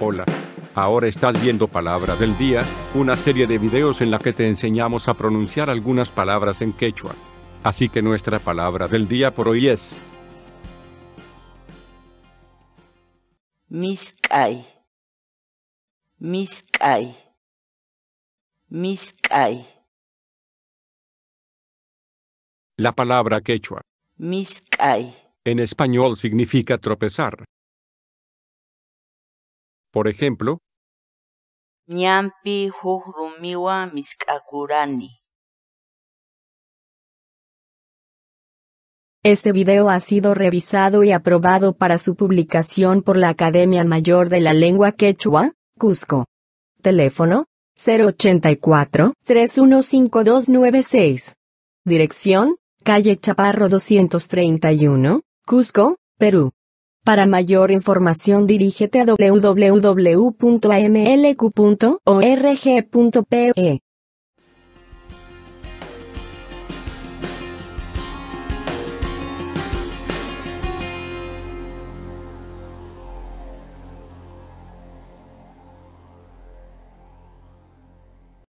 Hola. Ahora estás viendo Palabra del Día, una serie de videos en la que te enseñamos a pronunciar algunas palabras en quechua. Así que nuestra palabra del día por hoy es Misk'ay, misk'ay, misk'ay, la palabra quechua. misk'ay, En español significa tropezar. Por ejemplo, ñampi huk rumiwa misk'akurani. Este video ha sido revisado y aprobado para su publicación por la Academia Mayor de la Lengua Quechua, Cusco. Teléfono: 084-315296. Dirección: calle Chaparro 231, Cusco, Perú. Para mayor información dirígete a www.amlq.org.pe.